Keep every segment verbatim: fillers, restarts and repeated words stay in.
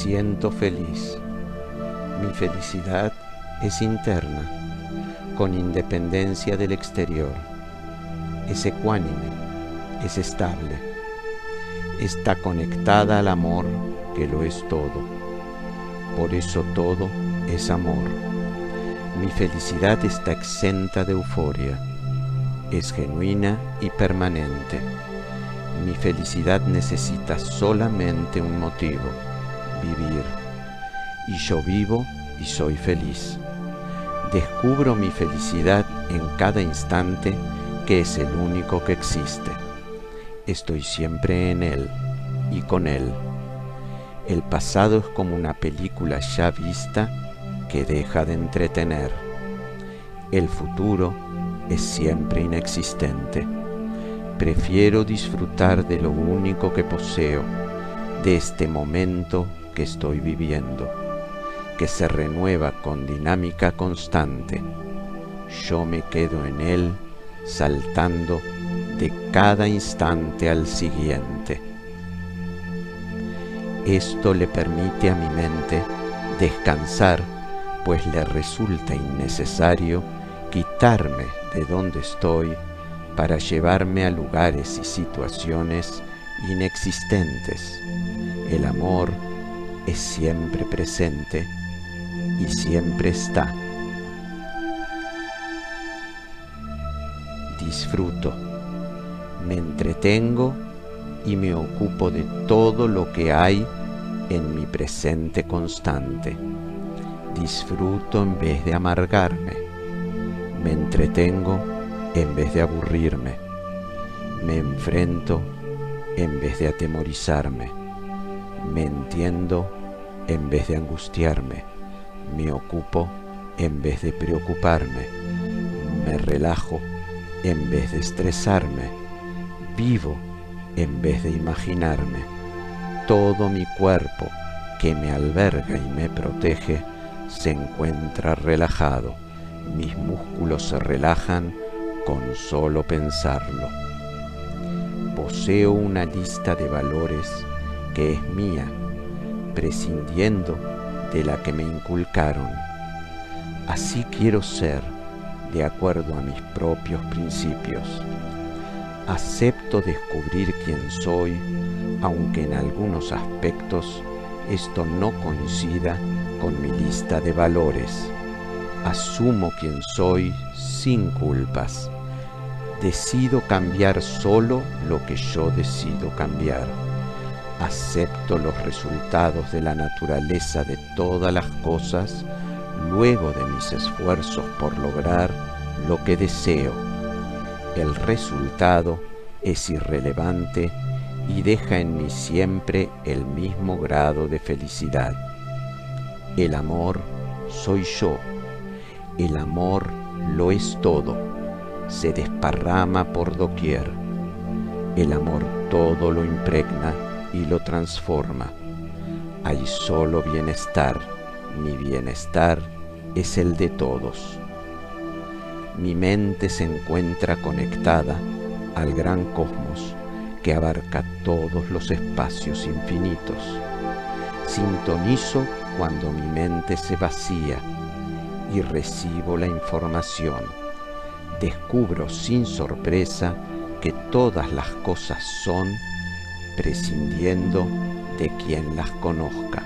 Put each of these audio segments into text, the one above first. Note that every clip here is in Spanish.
siento feliz. Mi felicidad es interna, con independencia del exterior. Es ecuánime, es estable. Está conectada al amor, que lo es todo. Por eso todo es amor. Mi felicidad está exenta de euforia. Es genuina y permanente. Mi felicidad necesita solamente un motivo: vivir. Y yo vivo y soy feliz. Descubro mi felicidad en cada instante, que es el único que existe. Estoy siempre en él y con él. El pasado es como una película ya vista que deja de entretener. El futuro es siempre inexistente. Prefiero disfrutar de lo único que poseo, de este momento que estoy viviendo, que se renueva con dinámica constante. Yo me quedo en él, saltando de cada instante al siguiente. Esto le permite a mi mente descansar, pues le resulta innecesario quitarme de donde estoy para llevarme a lugares y situaciones inexistentes. El amor es siempre presente y siempre está. Disfruto, me entretengo y me ocupo de todo lo que hay en mi presente constante. Disfruto en vez de amargarme. Me entretengo en vez de aburrirme. Me enfrento en vez de atemorizarme. Me entiendo en vez de angustiarme. Me ocupo en vez de preocuparme. Me relajo en vez de estresarme. Vivo en vez de imaginarme. Todo mi cuerpo, que me alberga y me protege, se encuentra relajado. Mis músculos se relajan con solo pensarlo. Poseo una lista de valores que es mía, prescindiendo de la que me inculcaron. Así quiero ser, de acuerdo a mis propios principios. Acepto descubrir quién soy, aunque en algunos aspectos esto no coincida con mi lista de valores. Asumo quién soy sin culpas. Decido cambiar solo lo que yo decido cambiar. Acepto los resultados de la naturaleza de todas las cosas luego de mis esfuerzos por lograr lo que deseo. El resultado es irrelevante y deja en mí siempre el mismo grado de felicidad. El amor soy yo. El amor lo es todo. Se desparrama por doquier. El amor todo lo impregna y lo transforma. Hay solo bienestar. Mi bienestar es el de todos. Mi mente se encuentra conectada al gran cosmos que abarca todos los espacios infinitos. Sintonizo cuando mi mente se vacía y recibo la información. Descubro sin sorpresa que todas las cosas son, prescindiendo de quien las conozca.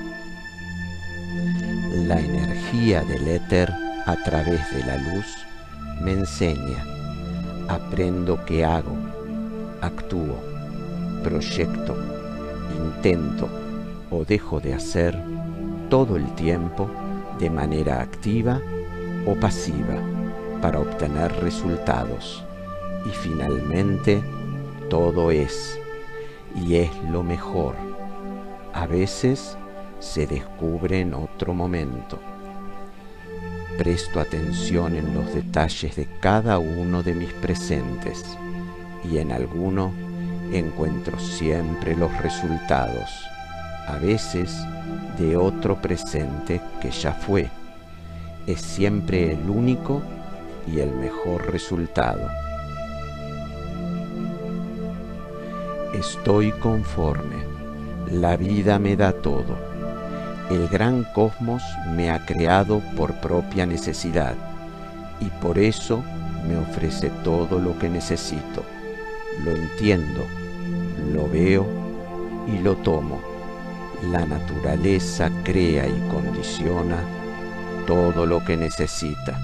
La energía del éter a través de la luz me enseña. Aprendo qué hago, actúo, proyecto, intento o dejo de hacer todo el tiempo de manera activa o pasiva para obtener resultados. Y finalmente todo es, y es lo mejor. A veces se descubre en otro momento. Presto atención en los detalles de cada uno de mis presentes y en alguno encuentro siempre los resultados, a veces de otro presente que ya fue. Es siempre el único y el mejor resultado. Estoy conforme. La vida me da todo. El gran cosmos me ha creado por propia necesidad y por eso me ofrece todo lo que necesito. Lo entiendo, lo veo y lo tomo. La naturaleza crea y condiciona todo lo que necesita.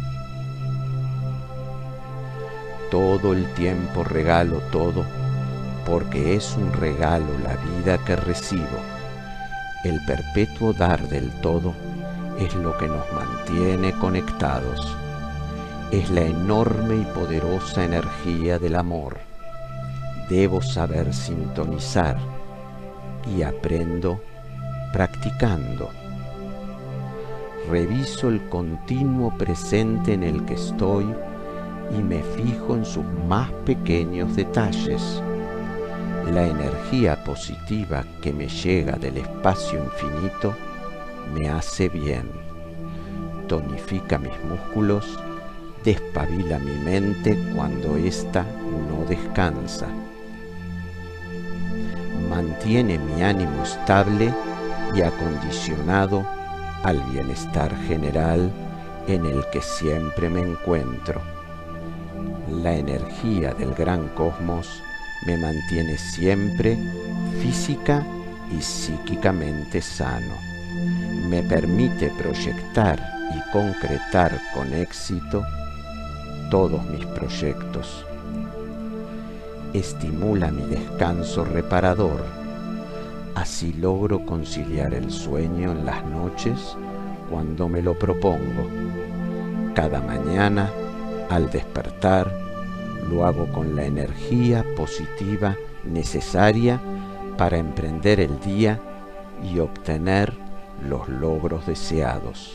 Todo el tiempo regalo todo, porque es un regalo la vida que recibo. El perpetuo dar del todo es lo que nos mantiene conectados. Es la enorme y poderosa energía del amor. Debo saber sintonizar y aprendo practicando. Reviso el continuo presente en el que estoy y me fijo en sus más pequeños detalles. La energía positiva que me llega del espacio infinito me hace bien, tonifica mis músculos, despabila mi mente cuando ésta no descansa. Mantiene mi ánimo estable y acondicionado al bienestar general en el que siempre me encuentro. La energía del gran cosmos me mantiene siempre física y psíquicamente sano. Me permite proyectar y concretar con éxito todos mis proyectos. Estimula mi descanso reparador. Así logro conciliar el sueño en las noches cuando me lo propongo. Cada mañana, al despertar, lo hago con la energía positiva necesaria para emprender el día y obtener los logros deseados.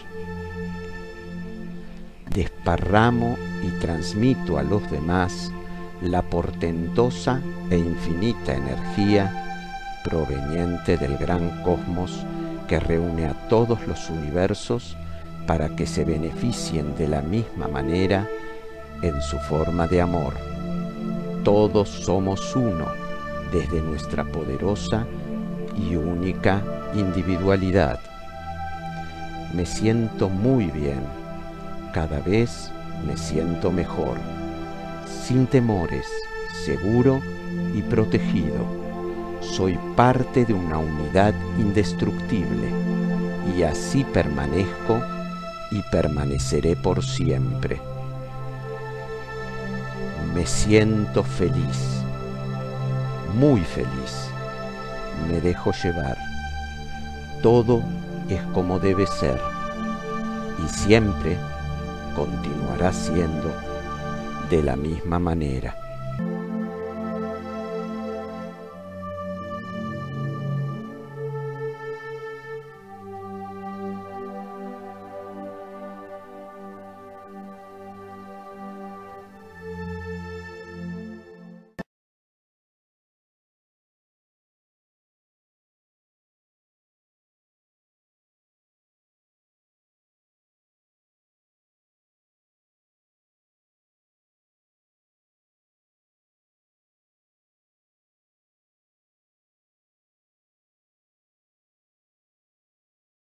Desparramo y transmito a los demás la portentosa e infinita energía proveniente del gran cosmos que reúne a todos los universos para que se beneficien de la misma manera en su forma de amor. Todos somos uno desde nuestra poderosa y única individualidad. Me siento muy bien, cada vez me siento mejor, sin temores, seguro y protegido. Soy parte de una unidad indestructible y así permanezco y permaneceré por siempre. Me siento feliz, muy feliz. Me dejo llevar. Todo es como debe ser y siempre continuará siendo de la misma manera.